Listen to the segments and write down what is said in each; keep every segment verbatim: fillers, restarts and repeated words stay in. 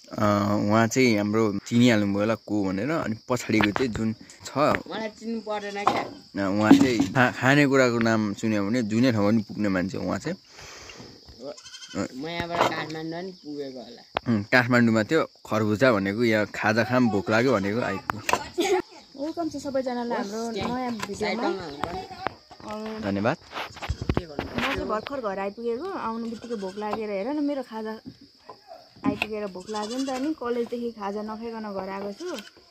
उहाँ चाहिँ हाम्रो चिनिहाल्नु भयो होला को भनेर अनि पछाडिको चाहिँ जुन छ मलाई चिन्नु पर्दैन क्या उहाँ चाहिँ खानेकुराको नाम सुन्यो भने जुनै ठाउँमा पनि पुग्ने मान्छे उहाँ चाहिँ म यहाँबाट काठमाडौँ नि पुगेको होला काठमाडौँमा थियो खरबुजा भनेको यहाँ खाजा खाम भोक लाग्यो भनेको आइपुग्यो वेलकम छ सबैजनालाई हाम्रो नयाँ भिडियोमा धन्यवाद म चाहिँ भर्खर घर आइपुगेको आउनु बित्तिकै भोक लागेर हेर न मेरो खाजा आइपुगेर भोक लाग्यो नि त अनि कलेजदेखि खाजा नखाइकन घर आएको छु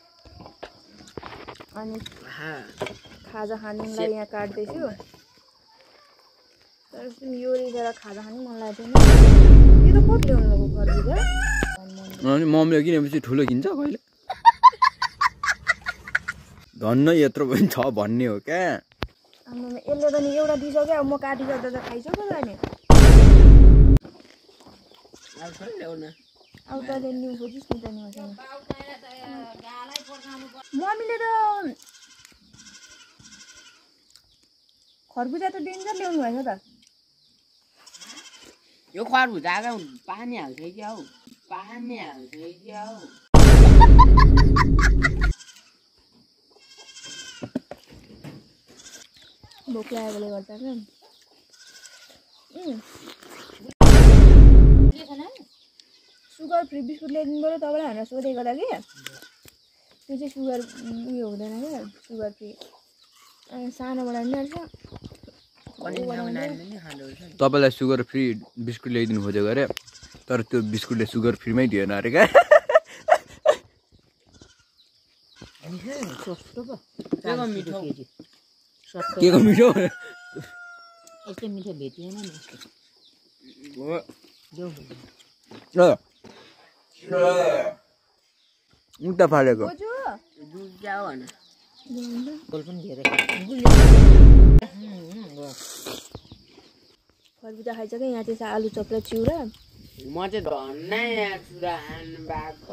अनि खाजा खानुलाई यहाँ काट्दैछु तर यो रिजेर खाजा खानु मन लाग्दैन यो त कति ल्याउनु भएको खरबुजा अनि मम्मीले किनेपछि ठुलो किन्छ कहिले धन्न यत्रो पनि छ भन्ने हो क्या यसले त नि एउटा दिइसक्यो अब म काटिसक्दा त खाइसक्यो त नि अब तैँले न्यु खोजिस् नि त नि मसँग मम्मीले त खरबुजा त डेन्जर ल्याउनु भएछ त यो खरबुजाको पानी हाल्छ क्या हौ पानी हाल्छ क्या हौ भोक लागेकोले गर्दा क्या सुगर फ्री बिस्कुट ल्याइदिनु पऱ्यो तपाईँलाई भनेर सोधेको लागि त्यो चाहिँ सुगर उयो हुँदैन क्या सुगर फ्री सानो बनाइदिनु रहेछ तपाईँलाई सुगर फ्री बिस्कुट ल्याइदिनु खोजेको अरे तर त्यो बिस्कुटले सुगर फ्रीमै दिएन अरे क्या के को मिठो यस्तो मिठो भेटिएन नि उता फालेको खरबुजा खाइसक्यो यहाँ चाहिँ आलु चप र चिउरा म चाहिँ धन्नै यहाँ चुरा खानु भएको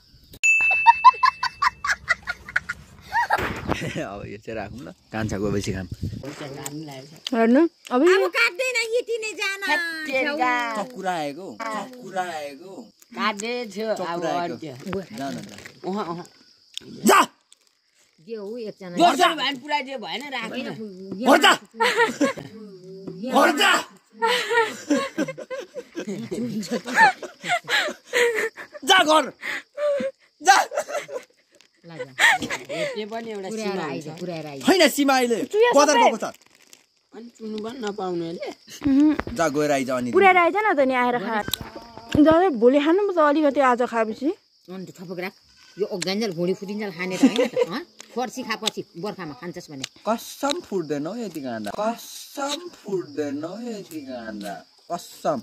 अब यो चाहिँ राखौँ ल कान्छा गएपछि खाम हेर्नु अब काट्दैन यति नै जान कुरा आएको कुरा आएको काट्दै थियो अब जा के हो एकजना भएन पुराइदियो भएन राखेन गर्दा गर्दा जा घर जा होइन सीमा अहिले बजार गएको छ अनि चुन्नु पनि नपाउनेले जा गएर आइज अनि पुऱ्याएर आइज न त नि आएर खा जहिले भोलि खानु त अलिकति आज खाएपछि अन्त थपक राख यो ओगान्जल भुँडी फुटिन्जल खाने त होइन त फर्सी खापछि बर्खामा खान्छस् भने कसम फुट्दैन हौ यति खाँदा कसम फुट्दैन हौ यति खाँदा कसम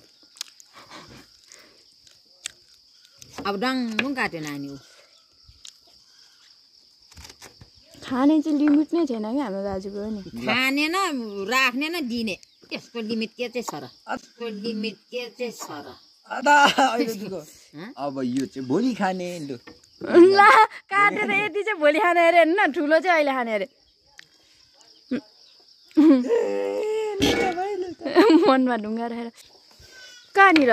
अब डाङ काट्यो नानी ऊ खाने चाहिँ लिमिट नै छैन क्या हाम्रो दाजुको नि खाने न राख्ने न दिने त्यसको लिमिट के चाहिँ छ र त्यसको लिमिट के चाहिँ छ र अब यो चाहिँ भोलि खाने लु ल काटेर यति चाहिँ भोलि खाने अरे होइन ठुलो चाहिँ अहिले खाने अरे मनमा ढुङ्गा राखेर कहाँनिर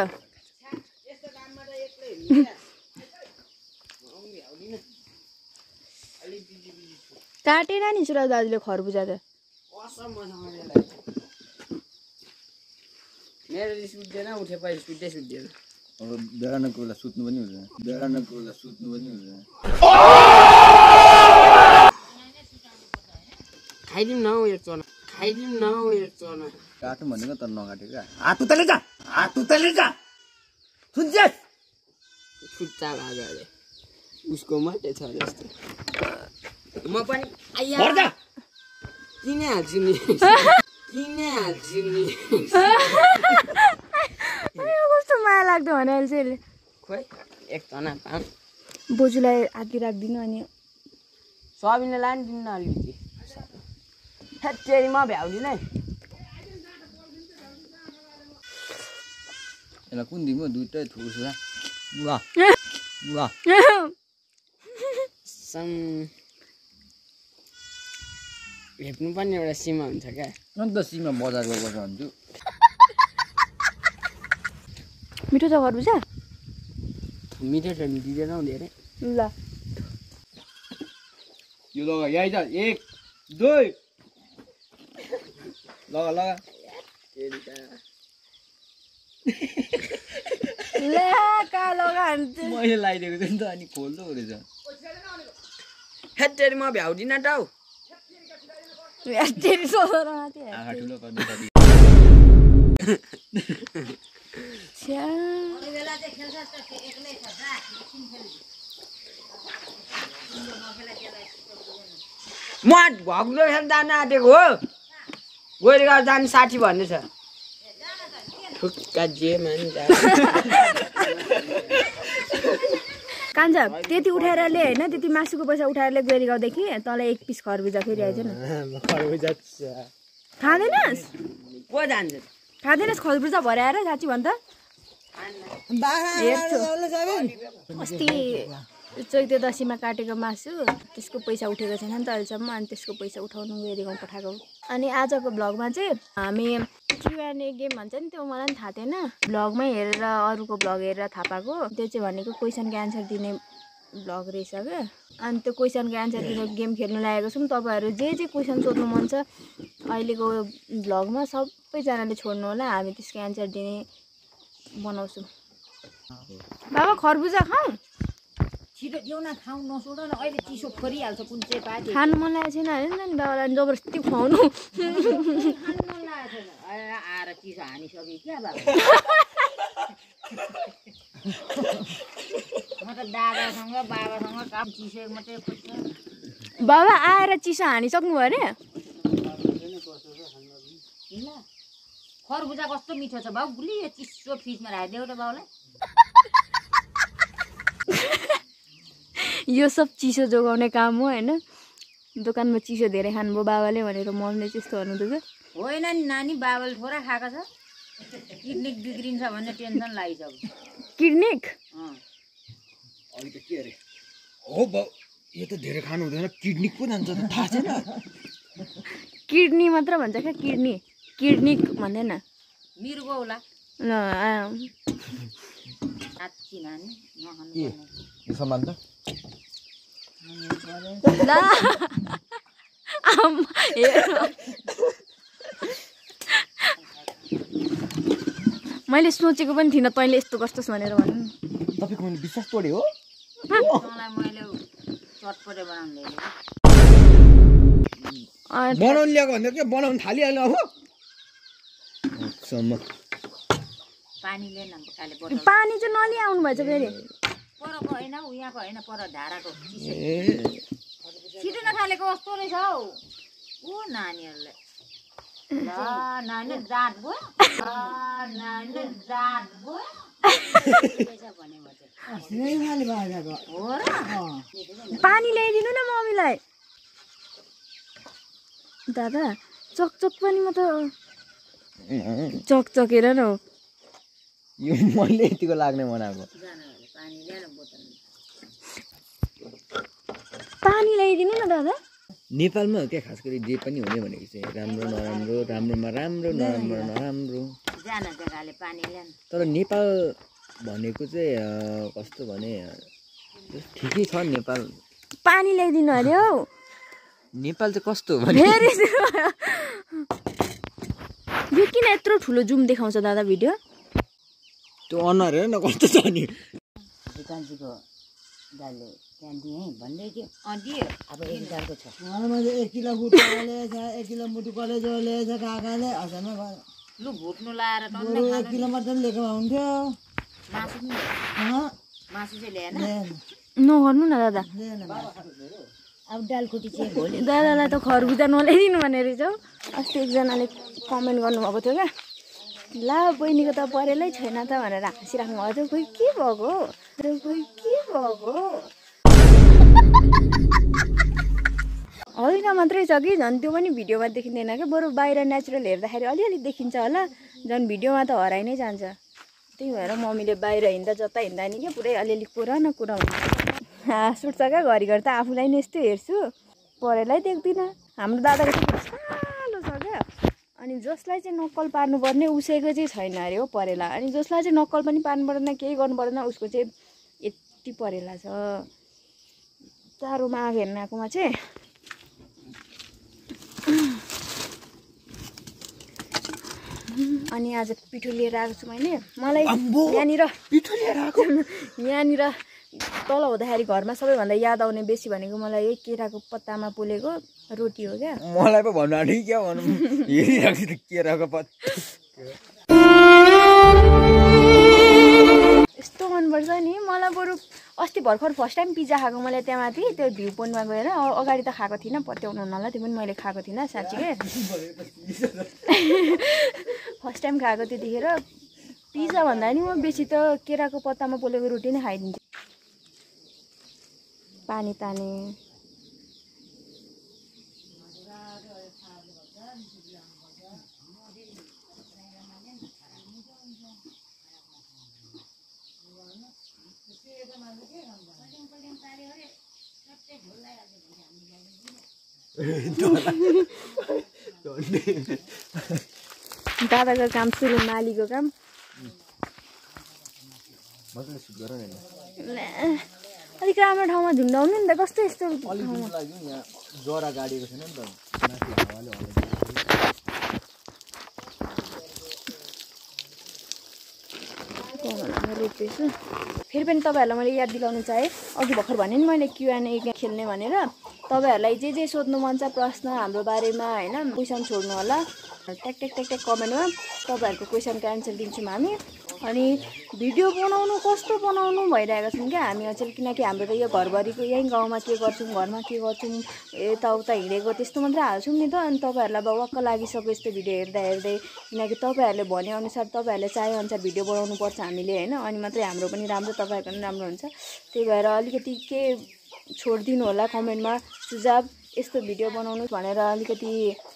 काटेन नि सुरज दाजुले खरबुजा त मेरो रिस उठ्दैन उठेपछि सुत्दै सुत्दैन अब बिहानको बेला सुत्नु पनि हुँदैन बिहानको बेला सुत्नु पनि हुँदैन खाइदिउँ न हौ एक चना खाइदिउँ न हौ एक चना काटौँ भनेको तर नकाटेको क्या हात उतले जा हात उतले जा सुन्छस् छुट्टा लाग्यो अरे उसको मात्रै छ जस्तो म पनि आइया किन हाल्छु नि किन हाल्छु नि कस्तो माया लाग्दो भने अहिले चाहिँ खोइ एक जना पाम बोजूलाई आदि राखिदिनु अनि सबिनले लानु दिनु न अलिकति हेरी म भ्याउदिन है यसलाई कुन दिउँ दुइटै थुक्छ ल ल सम हेप्नु पनि एउटा सीमा हुन्छ क्या अन्त सीमा बजार गएको छ भन्छु मिठो छ खरबुजा मिठो छ नि दिँदैन हौ धेरै ल यो लगा यही त एक दुई लगा लगा ले का लगा हान्छ मैले लगाइदिएको थिएँ नि त अनि खोल्दो रहेछ हेटेरी म भ्याउदिन त हौ हेटेरी सोधर माथि आँखा ठुलो पर्नु पर्यो छ्या बेला चाहिँ खेल्छ एक्लै छ एकछिन खेल्छ म भग्लो खेल जान आँटेको हो गएर गएर जानु साठी भन्दैछ ठुक्का जे मान कान्छ त्यति उठाएर ले होइन त्यति मासुको पैसा उठाएर ले गएर गाउँदेखि तँलाई एक पिस खरबुजा फेरि आएछ न खाँदैनस् को जान्छ खाँदैनस् खरबुजा भरे आएर साँच्ची भन् त अस्ति चैते दसीमा काटेको मासु त्यसको पैसा उठेको छैन नि त अहिलेसम्म अनि त्यसको पैसा उठाउनु गएर गाउँ पठाएको अनि आजको भ्लगमा चाहिँ हामी क्युएनए गेम भन्छ नि त्यो मलाई पनि थाहा थिएन भ्लगमै हेरेर अरूको भ्लग हेरेर थाहा पाएको त्यो चाहिँ भनेको क्वेसनको एन्सर दिने भ्लग रहेछ क्या अनि त्यो क्वेसनको एन्सर दिने गेम खेल्नु लागेको छौँ तपाईँहरू जे जे क्वेसन सोध्नु मन छ अहिलेको भ्लगमा सबैजनाले छोड्नु होला हामी त्यसको एन्सर दिने बनाउँछौँ बाबा खरबुजा खाउँ छिटो देऊ न खाउँ नसोड न अहिले चिसो फरिहाल्छ कुन चाहिँ पाए खानु मन लागेको छैन होइन नि बाबालाई जबरजस्ती खुवाउनु खानु मन लागेको छैन आएर चिसो हानिसक्यो क्या बाबा म त दादासँग बाबासँग काम चिसो मात्रै खोज्छु बाबा आएर चिसो हानिसक्नु भयो अरे ल खरबुजा कस्तो मिठो छ बाउ गुली यो चिसो फ्रिजमा राखिदेऊ त बाउलाई यो सब चिसो जोगाउने काम हो होइन दोकानमा चिसो धेरै खानुभयो बाबाले भनेर मम्मीले त्यस्तो भन्नुहुँदैछ होइन नि नानी बाबाले थोरै खाएको छ किडनी बिग्रिन्छ भन्ने टेन्सन लागिसक्यो किडनिक अघि त के अरे हो बाउ यो त धेरै खानु हुँदैन किडनी पो जान्छ त थाहा छैन किडनी मात्र भन्छ क्या किडनी किडनिक भन्दैन मिर्गो होला ल साँच्ची नानी नखानु के यो सामान त ल आमा हेर मैले सोचेको पनि थिइनँ तैँले यस्तो कस्तोस् भनेर भन्नु तपाईँको मैले विश्वास तोडे हो तँलाई मैले चटपटे बनाउनु ल्याएको बनाउनु ल्याएको भन्दा के बनाउनु थालिहाल्नु अब पानी लिएन काले बोतल पानी चाहिँ नलिआउनु भएछ फेरि परको होइन उ यहाँको होइन पर धाराको छिटो नखालेको कस्तो रहेछ हौ ऊ नानीहरूले ल नानी जात गयो नानी जात गयो हो र पानी ल्याइदिनु न मम्मीलाई दादा चकचक पनि म त चकचकेर न हो यो मैले यतिको लाग्ने बनाएको पानी ल्याएर बोतल पानी ल्याइदिनु न दादा नेपालमा क्या खास गरी जे पनि हुने भनेको चाहिँ राम्रो नराम्रो राम्रोमा राम्रो नराम्रो नराम्रो जान जग्गाले पानी ल्याउनु तर नेपाल भनेको चाहिँ कस्तो भने ठिकै छ नेपाल पानी ल्याइदिनु अरे हौ नेपाल चाहिँ कस्तो हो भने फेरि यो किन यत्रो ठुलो जुम देखाउँछ दादा भिडियो त्यो अनुहार हेर न कस्तो छ नि कान्छीको दाले त्यहाँ दिएँ भन्दै थियो अँ दियो अब एक दालको छ मैले एक किलो मुटु ल्याएछ एक किलो मुटु कलेजो ल्याएछ काकाले हजारमा भयो लु भुट्नु लाएर बरु एक किलो मात्र लिएको भए हुन्थ्यो मासु पनि मासु चाहिँ ल्याएन नगर्नु न दादा अब दालखुटी चाहिँ भोलि दादालाई त खरबुजा नल्याइदिनु भने रहेछ हौ अस्ति एकजनाले कमेन्ट गर्नुभएको थियो क्या ला बहिनीको त परेलै छैन त भनेर हाँसिराख्नु भएको थियो खोइ के भएको खोइ के भएको होइन मात्रै छ कि झन् त्यो पनि भिडियोमा देखिँदैन क्या बरु बाहिर नेचुरल हेर्दाखेरि अलिअलि देखिन्छ होला झन् भिडियोमा त हराइ नै जान्छ त्यही भएर मम्मीले बाहिर हिँड्दा जता हिँड्दा नि क्या पुरै अलिअलि कुरा न कुरा हुन्छ हाँस उठ्छ क्या घरिघरि त आफूलाई नै यस्तो हेर्छु परेलाई देख्दिनँ हाम्रो दादाको चाहिँ सानो छ क्या अनि जसलाई चाहिँ नक्कल पार्नुपर्ने उसैको चाहिँ छैन अरे हो परेला अनि जसलाई चाहिँ नक्कल पनि पार्नु पर्दैन केही गर्नु पर्दैन उसको चाहिँ कति परेला छ चारोमा आगो हेर्न आएकोमा चाहिँ अनि आज पिठो लिएर आएको छु मैले मलाई यहाँनिर पिठो लिएर आएको यहाँनिर तल हुँदाखेरि घरमा सबैभन्दा याद आउने बेसी भनेको मलाई यही केराको पत्तामा पोलेको रोटी हो क्या मलाई पो भन्नु आँट्यो क्या भनौँ हेरिरहेको थिएँ केराको पत्ता यस्तो मनपर्छ नि मलाई बरु अस्ति भर्खर फर्स्ट टाइम पिज्जा खाएको मैले त्यहाँ माथि त्यो भ्यू पोइन्टमा गएर अगाडि त खाएको थिइनँ पत्याउनु हुनालाई त्यो पनि मैले खाएको थिइनँ साँच्चीकै फर्स्ट टाइम खाएको त्यतिखेर पिज्जा भन्दा नि म बेसी त केराको पत्तामा पोलेको रोटी नै खाइदिन्छु पानी ताने दादाको काम सुरु मालीको काम अलिक राम्रो ठाउँमा झुन्डाउनु नि त कस्तो यस्तो जरा गाडिएको छैन नि त रोप्दैछु फेरि पनि तपाईँहरूलाई मैले याद दिलाउनु चाहेँ अघि भर्खर भने नि मैले क्युएनए खेल्ने भनेर तपाईँहरूलाई जे जे सोध्नु मन छ प्रश्न हाम्रो बारेमा होइन क्वेसन छोड्नु होला ट्याक ट्याक ट्याक ट्याक कमेन्टमा तपाईँहरूको क्वेसनको एन्सर दिन्छौँ हामी अनि भिडियो बनाउनु कस्तो बनाउनु भइरहेको छौँ क्या हामी अचेल किनकि हाम्रो त यो घरभरिको यहीँ गाउँमा के गर्छौँ घरमा के गर्छौँ यताउता हिँडेको त्यस्तो मात्रै हाल्छौँ नि त अनि तपाईँहरूलाई अब वाक्क लागिसक्यो यस्तो भिडियो हेर्दा हेर्दै किनकि तपाईँहरूले भनेअनुसार तपाईँहरूले चाहेअनुसार भिडियो बनाउनु पर्छ हामीले होइन अनि मात्रै हाम्रो पनि राम्रो तपाईँहरूको पनि राम्रो हुन्छ त्यही भएर अलिकति के छोडिदिनु होला कमेन्टमा सुझाव यस्तो भिडियो बनाउनु भनेर अलिकति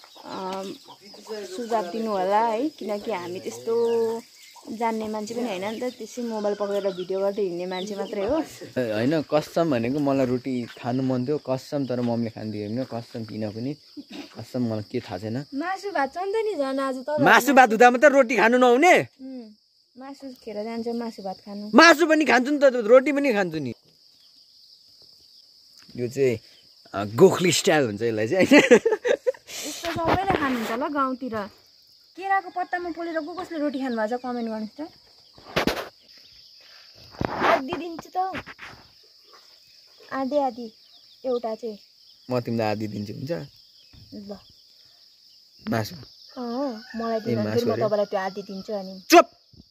सुझाव दिनु होला है किनकि हामी त्यस्तो जान्ने मान्छे पनि होइन नि त त्यसै मोबाइल पक्रेर भिडियो गर्दै हिँड्ने मान्छे मात्रै हो होइन कसम भनेको मलाई रोटी खानु मन थियो कसम तर मम्मीले खानु दियो कसम किन पनि कसम मलाई के थाहा छैन मासु भात छ नि त नि झन् आज त मासु भात हुँदा मात्रै रोटी खानु नहुने मासु खेर जान्छ मासु भात खानु मासु पनि खान्छु नि त रोटी पनि खान्छु नि यो चाहिँ गोखली स्टाइल हुन्छ यसलाई चाहिँ यस्तो सबैले खानुहुन्छ ल गाउँतिर केराको पत्तामा पोलेर को कसले रोटी खानु भएको छ कमेन्ट गर्नुहोस् त आधी दिन्छु त आधी आधी एउटा चाहिँ म तिमीलाई आधी दिन्छु हुन्छ ल मासु अँ मलाई दिँदाखेरि म तपाईँलाई त्यो आधी दिन्छु अनि चुप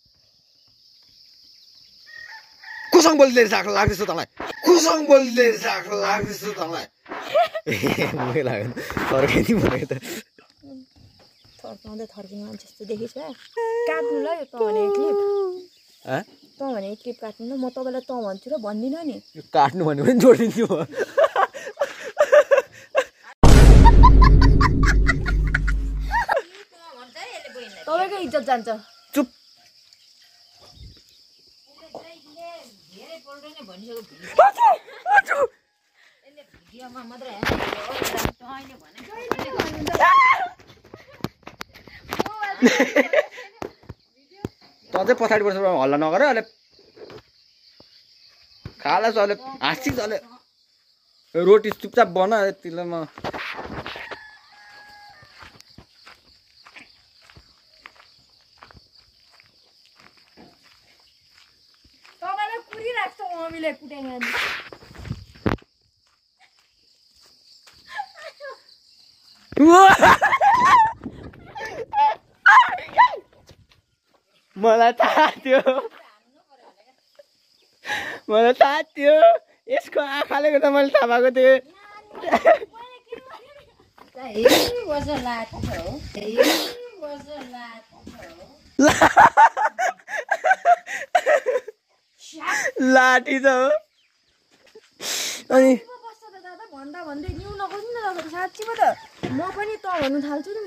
कुसँग बोल्दै लाग्दैछ तँलाई कुसँग बोल्दै लाग्दैछ तँलाई मुखै लाग्यो फर्काइदिउँ भनेको त थर्काउँदै थर्किने मान्छे जस्तो देखिस् काट्नु ल यो त भने क्लिप त भने क्लिप काट्नु ल म तपाईँलाई त भन्छु र भन्दिनँ नि यो काट्नु भन्यो भने जोडिदिन्छु म तपाईँको इज्जत जान्छ चुप त चाहिँ पछाडि पर्छ हल्ला नगर अहिले खाला चले हाँसी चले रोटी चुपचाप बना यतिलाई म तपाईँलाई कुरिरहेको छ मम्मीले कुटाइ मलाई थाहा थियो मलाई थाहा थियो यसको आँखाले गर्दा मैले थाहा पाएको थिएँ लाठी त हो अनि भन्दा भन्दै न्यु नगर्नु न तपाईँ साँच्चीमा त म पनि त भन्नु थाल्छु नि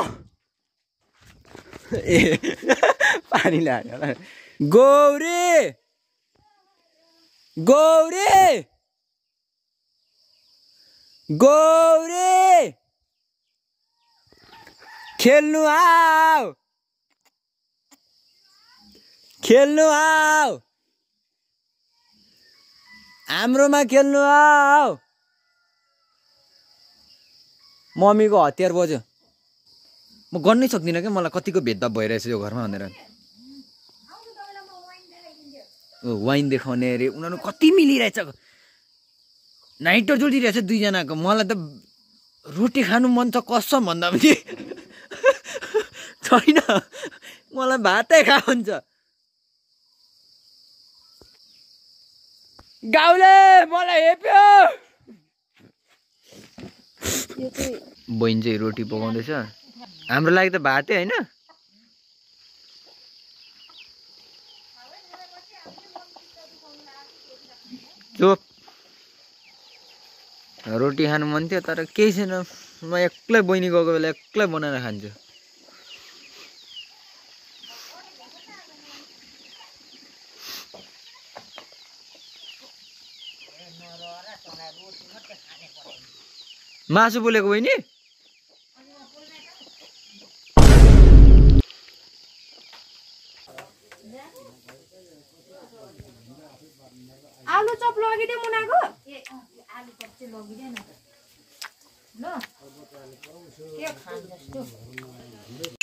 ए पानी लाग्यो होला गौरी गौरी गौरी खेल्नु आऊ खेल्नु आऊ हाम्रोमा खेल्नु आऊ। मम्मीको हतियार बज्यो। म गर्नै सक्दिनँ क्या, मलाई कतिको भेदभाव भइरहेछ यो घरमा भनेर। वाइन देखाउने अरे उनीहरू कति मिलिरहेछ। नाइटो जोडिरहेछ दुईजनाको। मलाई त रोटी खानु मन छ कसम भन्दा पनि छैन, मलाई भातै खा हुन्छ। गाउँले मलाई हेप्यो। बहिनी चाहिँ रोटी पकाउँदैछ। हाम्रो लागि त भातै होइन। चुप। रोटी खानु मन थियो तर केही छैन। म एक्लै बहिनी गएको बेला एक्लै बनाएर खान्छु। मासु बोलेको बहिनी? आलु चप लगिदिए मुनाको। आलु चप चाहिँ लगिदेन ल के खान्छ